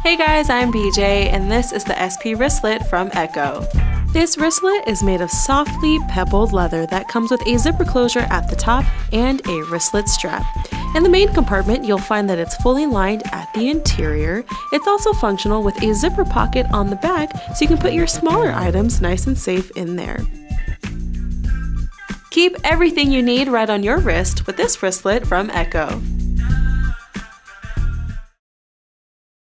Hey guys, I'm BJ and this is the SP Wristlet from ECCO. This wristlet is made of softly pebbled leather that comes with a zipper closure at the top and a wristlet strap. In the main compartment, you'll find that it's fully lined at the interior. It's also functional with a zipper pocket on the back so you can put your smaller items nice and safe in there. Keep everything you need right on your wrist with this wristlet from ECCO.